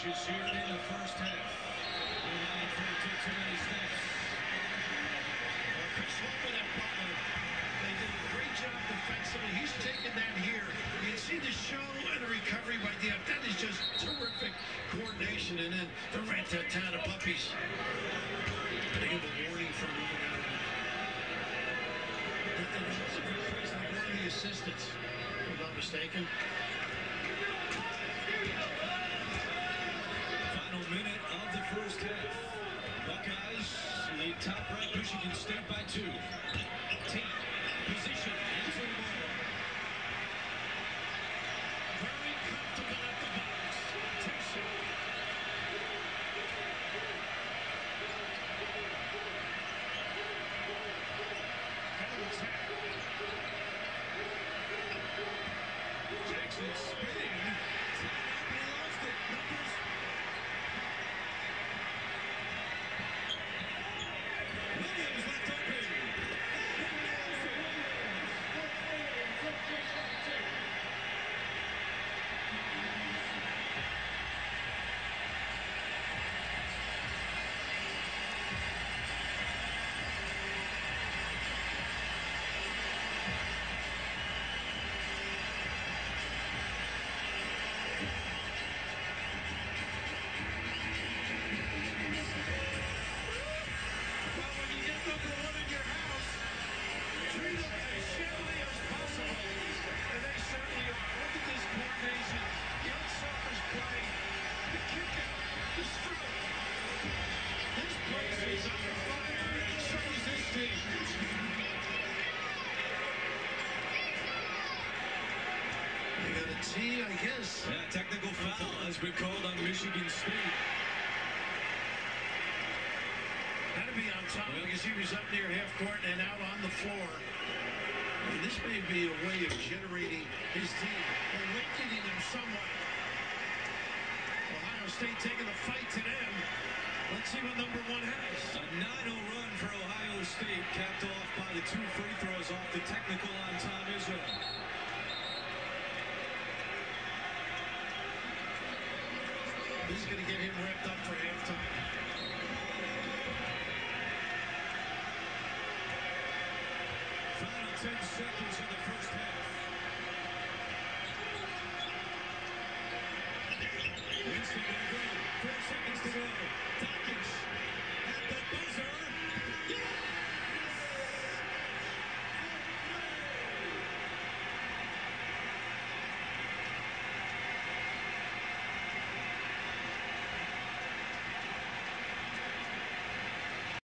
inches here in the first half. We're not afraid to take too many steps. Chris Hope and Butler, they did a great job defensively. He's taken that here. You can see the show and the recovery by Diop. That is just terrific coordination. And then the Rat-tat-tat puppies. They give a warning for moving out. And it wasn't for Chris, like one of the assistants, if I'm not mistaken. Final minute of the first half. Buckeyes lead top-ranked Michigan State by 2. Team position into the ball. Very comfortable at the box. Taysom. Jackson spinning. He lost it. Numbers. Williams left open. Well, when you get number one in your house, treat them as shittily as possible. And they certainly are. Look at this coordination. Young Summers play. The kick out. The stroke. This place is on fire. And so is this team. They got a T, I guess. Yeah, technical foul has been called on Michigan State. Had to be on top because he was up near half court and out on the floor. And this may be a way of generating his team, awakening them somewhat. Ohio State taking the fight to them. Let's see what number one has. A 9-0 run for Ohio State, capped off by the 2 free throws off the technical on Tom Izzo. This is going to get him revved up for halftime. Final 10 seconds in the first half.